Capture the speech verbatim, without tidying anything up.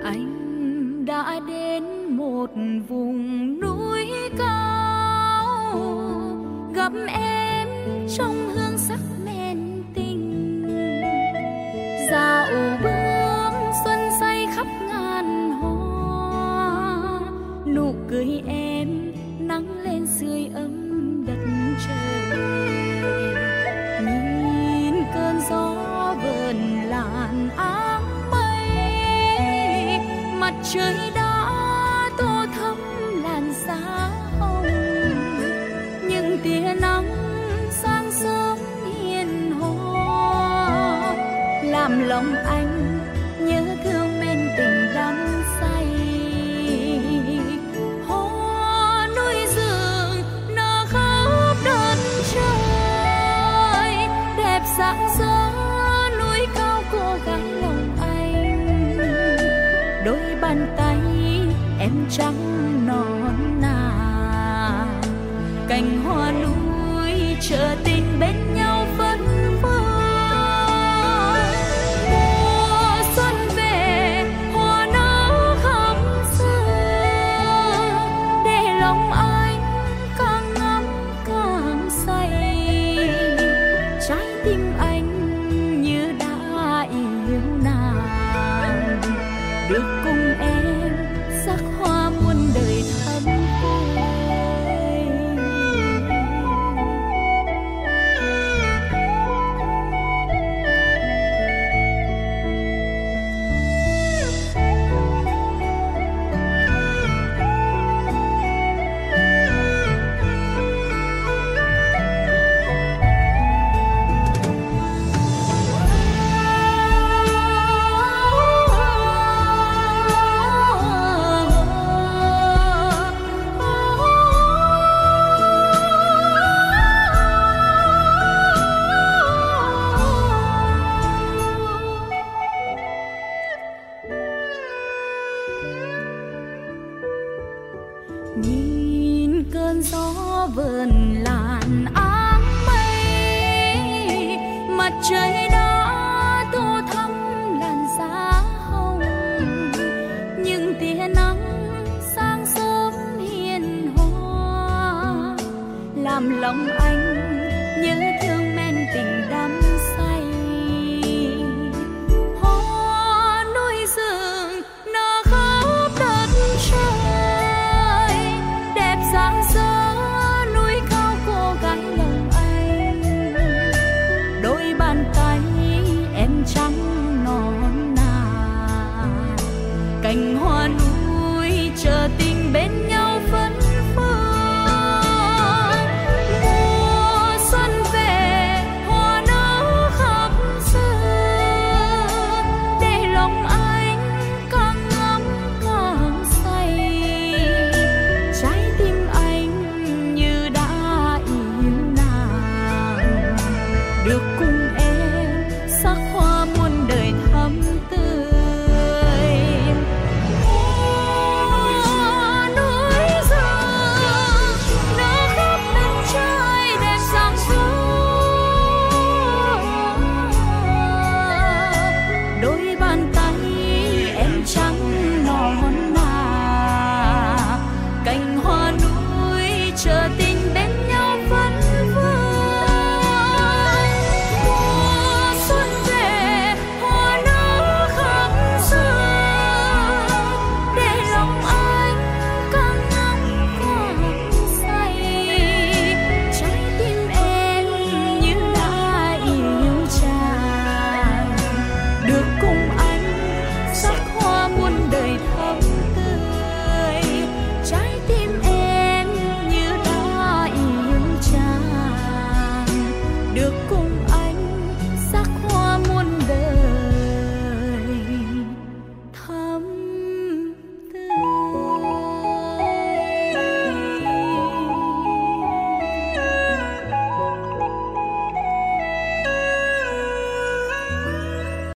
Anh đã đến một vùng núi cao, gặp em trong hương sắc men tình. Dạo bước xuân say khắp ngàn hoa, nụ cười em nắng lên sưởi ấm đất trời. Nhìn cơn gió vờn làn áng mây, mặt trời đã tô thắm làn da hồng. Những tia nắng sáng sớm hiền hòa, làm lòng anh nhớ thương men tình đắm say. Hoa núi rừng nở khắp đất trời, đẹp rạng rỡ núi cao cô gái lòng anh. Đôi bàn tay em trắng non nà, cành hoa núi chờ tình bên nhau vẫn vương. Mùa xuân về hoa nở khắp sương, để lòng anh càng ngắm càng say. Trái tim anh như đã yêu nàng, được cùng em sắc hoa muôn đời thắm vui. Nhìn cơn gió vờn làn áng mây, mặt trời